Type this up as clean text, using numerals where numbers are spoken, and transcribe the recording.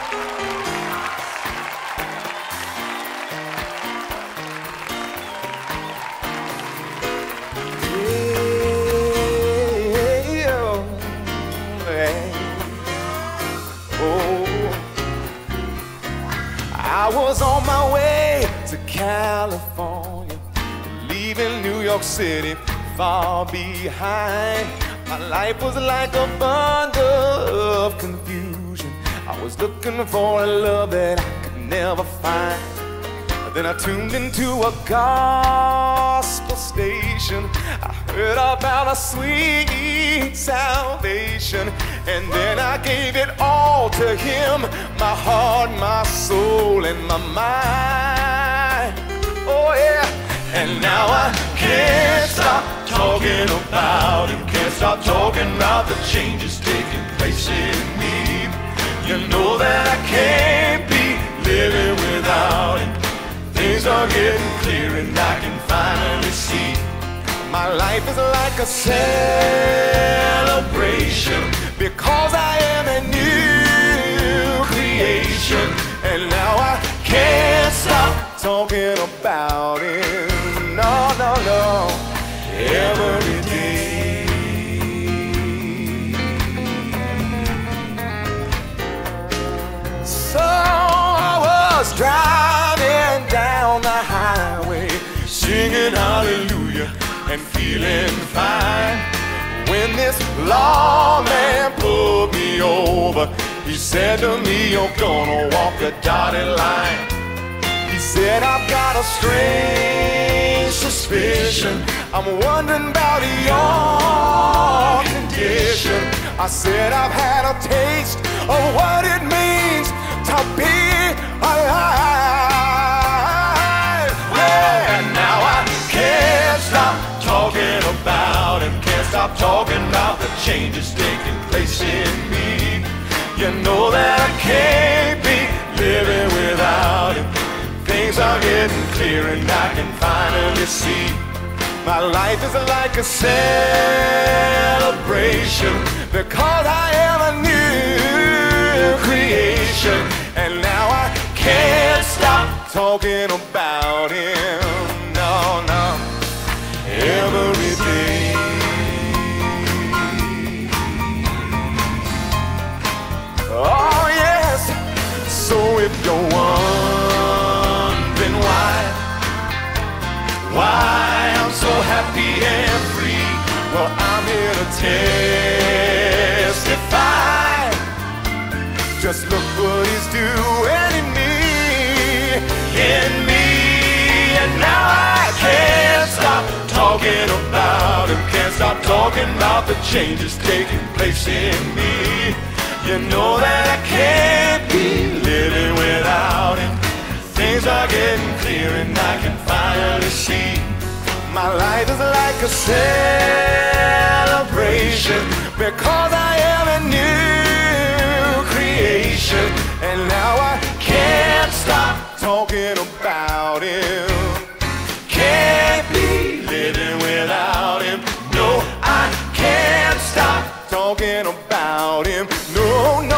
I was on my way to California, leaving New York City far behind. My life was like a bundle of confusion. I was looking for a love that I could never find. Then I tuned into a gospel station. I heard about a sweet salvation, and then I gave it all to him, my heart, my soul, and my mind. Oh yeah. And now I can't stop talking about him, can't stop talking about the changes taking place in me. You know that I can't be living without him. Things are getting clear and I can finally see my life is like a celebration, because I am a new creation. And now I can't stop talking about it. No, no, no, every day. So I was driving down the highway, singing hallelujah and feeling fine, when this lawman pulled me over. He said to me, you're gonna walk the dotted line. He said, I've got a strange suspicion, I'm wondering about your condition. I said, I've had a taste of what it means to be alive. Yeah, and now I can't stop talking about him, can't stop talking about the changes taking place in me. You know that I can't be living without him. Things are getting clear and I can finally see my life is like a celebration, because I am a new creation. And now I can't stop talking about him. No, no, every day. Oh yes, so if you're wondering why I'm so happy and free, well, I'm here to testify. Just look what he's doing in me, and now I can't stop talking about him, can't stop talking about the changes taking place in me. You know that I can't be living without him. Things are getting clear and I can finally see my life is like a celebration, because I am a new creation. And now I can't stop talking about him, can't be living without him. No, I can't stop talking about him. No,